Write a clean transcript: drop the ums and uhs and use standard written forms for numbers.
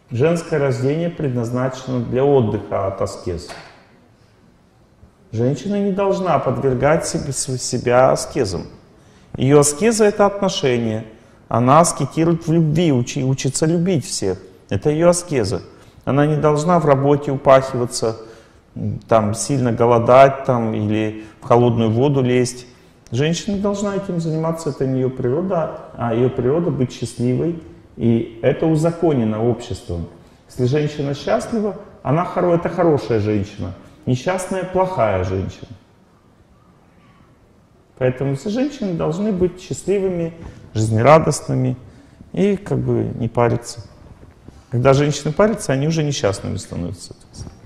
Женское рождение предназначено для отдыха от аскез. Женщина не должна подвергать себя аскезам. Ее аскеза — это отношения. Она аскетирует в любви, учится любить всех. Это ее аскеза. Она не должна в работе упахиваться, там, сильно голодать там, или в холодную воду лезть. Женщина должна этим заниматься, это не ее природа, а ее природа — быть счастливой. И это узаконено обществом. Если женщина счастлива, это хорошая женщина. Несчастная — плохая женщина. Поэтому все женщины должны быть счастливыми, жизнерадостными и как бы не париться. Когда женщины парятся, они уже несчастными становятся.